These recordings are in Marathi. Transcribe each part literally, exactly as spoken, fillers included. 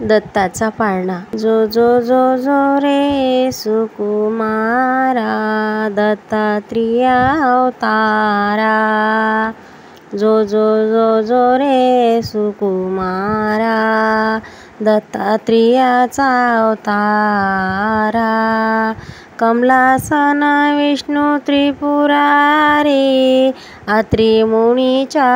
दत्ताचा पाळणा. जो जो जो जो रे सुकुमारा, दत्तात्रेय अवतारा. जो जो जो जो रे सुकुमारा, दत्तात्रेयाचा अवतारा. कमलासन विष्णू त्रिपुरारी, अत्री मुनीच्या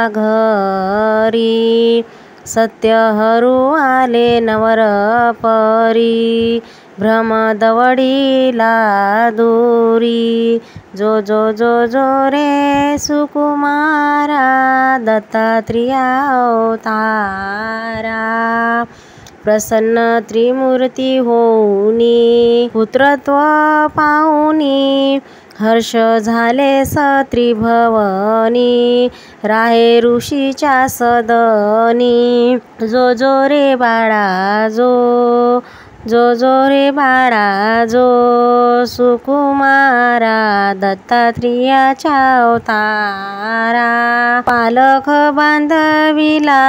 घरी. सत्य हरू आले नवरपरी, भ्रमदवडीला दूरी. जो जो जो जो रे सुकुमारा, दत्तात्रेय अवतारा. प्रसन्न त्रिमूर्ती होऊनी, पुत्रत्व पाहुनी. हर्ष झाले सत्रिभवनी, राहे ऋषीच्या सदनी. जो जो रे बाळा जो, जो जो रे बाळा जो, सुकुमारा दत्तात्रेयाचा अवतारा. पालख बांधविला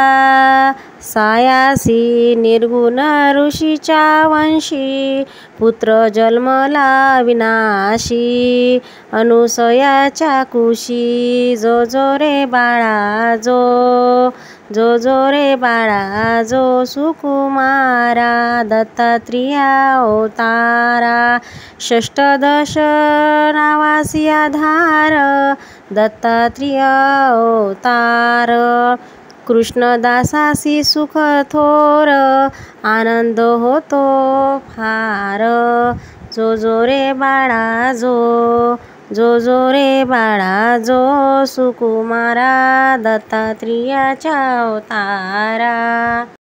सायासी, निर्गुण ऋषीच्या वंशी. पुत्र जन्मला विनाशी, अनुसयाच्या कुशी. जो जो रे बाळा जो, जो जो रे बाळा जो, सुकुमारा दत्तात्रेय अवतारा. षष्टदश नावासी आधार, दत्तात्रेय अवतार. कृष्णदासासी सुख थोर, आनंद होतो फार. जो जो रे बाळा जो, जो जो रे बाळा जो, सुकुमारा दत्तात्रेयाचा अवतारा.